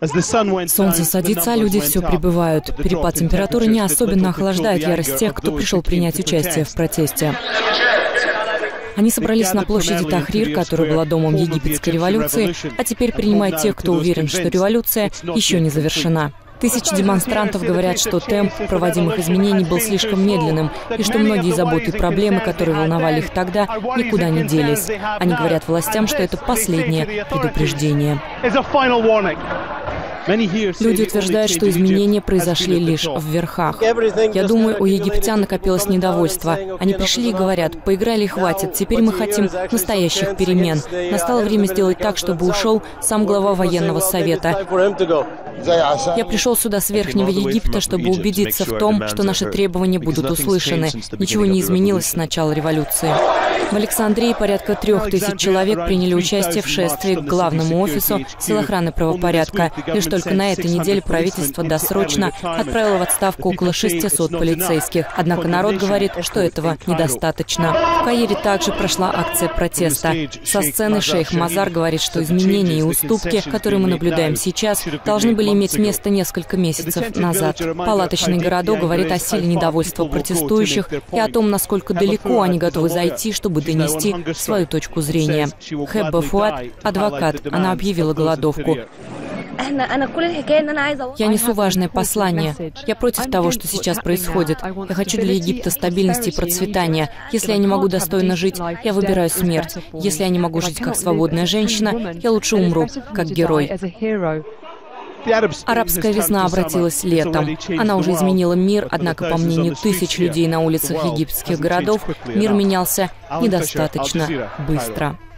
Солнце садится, а люди все прибывают. Перепад температуры не особенно охлаждает ярость тех, кто пришел принять участие в протесте. Они собрались на площади Тахрир, которая была домом египетской революции, а теперь принимают тех, кто уверен, что революция еще не завершена. Тысячи демонстрантов говорят, что темп проводимых изменений был слишком медленным, и что многие заботы и проблемы, которые волновали их тогда, никуда не делись. Они говорят властям, что это последнее предупреждение. Люди утверждают, что изменения произошли лишь в верхах. Я думаю, у египтян накопилось недовольство. Они пришли и говорят: поиграли и хватит, теперь мы хотим настоящих перемен. Настало время сделать так, чтобы ушел сам глава военного совета. Я пришел сюда с Верхнего Египта, чтобы убедиться в том, что наши требования будут услышаны. Ничего не изменилось с начала революции. В Александрии порядка 3000 человек приняли участие в шествии к главному офису сил охраны правопорядка. Лишь только на этой неделе правительство досрочно отправило в отставку около 600 полицейских. Однако народ говорит, что этого недостаточно. В Каире также прошла акция протеста. Со сцены шейх Мазар говорит, что изменения и уступки, которые мы наблюдаем сейчас, должны были иметь место несколько месяцев назад. Палаточный городок говорит о силе недовольства протестующих и о том, насколько далеко они готовы зайти, чтобы донести свою точку зрения. Хэбба Фуат – адвокат. Она объявила голодовку. Я несу важное послание. Я против того, что сейчас происходит. Я хочу для Египта стабильности и процветания. Если я не могу достойно жить, я выбираю смерть. Если я не могу жить как свободная женщина, я лучше умру, как герой. Арабская весна обратилась летом. Она уже изменила мир, однако, по мнению тысяч людей на улицах египетских городов, мир менялся недостаточно быстро.